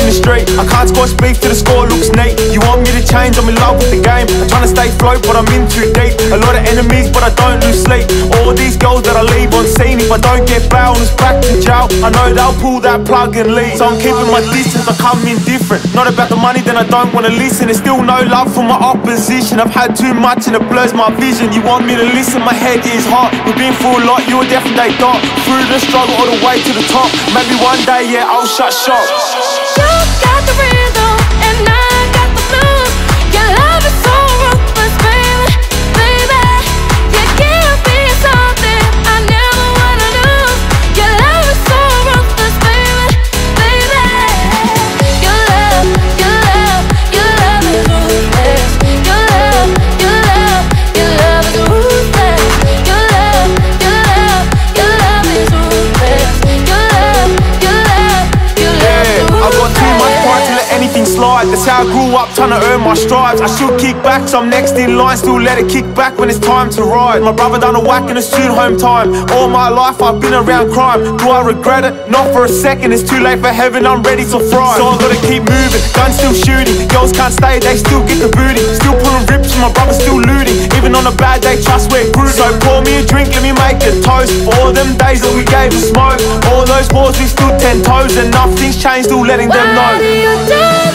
in the street. I can't score beef till the score looks neat. You want me to change, I'm in love with the game. I'm trying to stay afloat, but I'm in too deep. A lot of enemies, but I don't lose sleep. All these girls that I leave on scene, if I don't get bail, it's back to jail. I know they'll pull that plug and leave. So I'm keeping my distance, I come indifferent. Not about the money, then I don't wanna listen. There's still no love for my opposition. I've had too much and it blurs my vision. You want me to listen, my head is hot. We've been through a lot, you a definite dot. Through the struggle all the way to the top. Maybe one day, yeah, I'll shut shop. You got the rhythm and I got the blues. Your love is so ruthless, baby, baby. You give me something I never wanna lose. Your love is so ruthless, baby, baby. Your love, your love, your love is ruthless. Your love, your love, your love is ruthless. Your love, your love, your love is ruthless. Your love, your love, your love is ruthless. I've got too much pride to let anything slide. That's how I grew up, trying to earn my stripes. I should kick back, so I'm next in line. Still let it kick back when it's time to ride. My brother done a whack and it's soon home time. All my life I've been around crime. Do I regret it? Not for a second. It's too late for heaven, I'm ready to thrive. So I gotta keep moving, guns still shooting. Girls can't stay, they still get the booty. Still pulling rips and my brother still looting. Even on a bad day, trust we're grooving. So pour me a drink, let me make a toast. All them days that we gave the smoke. All those wars we stood 10 toes. And nothing's changed, still letting them know. What do you do?